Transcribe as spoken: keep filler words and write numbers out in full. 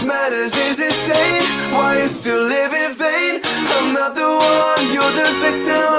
matters is insane. Why you still live in vain? I'm not the one, you're the victim